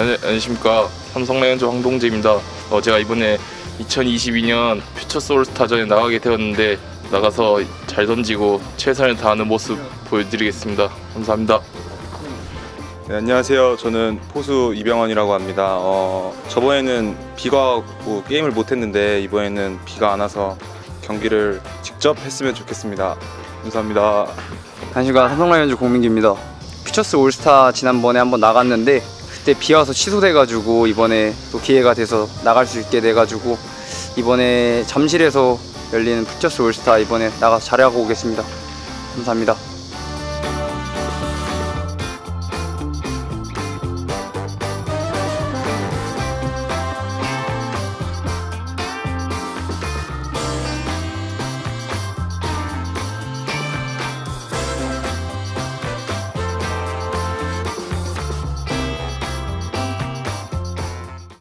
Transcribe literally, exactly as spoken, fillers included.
안녕하십니까. 삼성 라이온즈 황동재입니다. 어, 제가 이번에 이천이십이 년 퓨처스 올스타전에 나가게 되었는데 나가서 잘 던지고 최선을 다하는 모습 보여드리겠습니다. 감사합니다. 네, 안녕하세요. 저는 포수 이병헌이라고 합니다. 어, 저번에는 비가 와고 게임을 못했는데 이번에는 비가 안 와서 경기를 직접 했으면 좋겠습니다. 감사합니다. 안녕하십니까. 삼성 라이온즈 공민기입니다. 퓨처스 올스타 지난번에 한번 나갔는데 그때 비 와서 취소돼가지고 이번에 또 기회가 돼서 나갈 수 있게 돼가지고 이번에 잠실에서 열리는 퓨처스 올스타 이번에 나가서 잘하고 오겠습니다. 감사합니다.